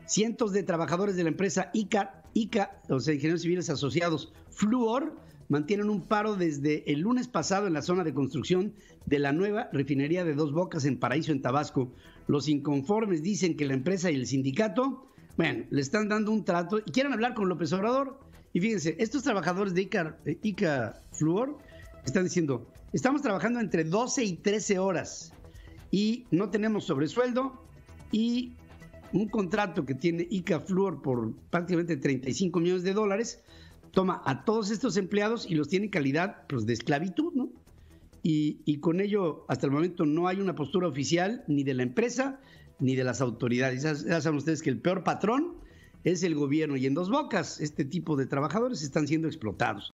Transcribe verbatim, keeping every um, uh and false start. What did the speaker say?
Cientos de trabajadores de la empresa ICA, ICA, o sea, Ingenieros Civiles Asociados Fluor, mantienen un paro desde el lunes pasado en la zona de construcción de la nueva refinería de Dos Bocas en Paraíso, en Tabasco. Los inconformes dicen que la empresa y el sindicato, bueno, le están dando un trato y quieren hablar con López Obrador. Y fíjense, estos trabajadores de ICA, ICA Fluor están diciendo, estamos trabajando entre doce y trece horas y no tenemos sobresueldo, y un contrato que tiene ICA Fluor por prácticamente treinta y cinco millones de dólares toma a todos estos empleados y los tiene en calidad, pues, de esclavitud, ¿no? Y, y con ello, hasta el momento, no hay una postura oficial ni de la empresa ni de las autoridades. Ya, ya saben ustedes que el peor patrón es el gobierno, y en Dos Bocas este tipo de trabajadores están siendo explotados.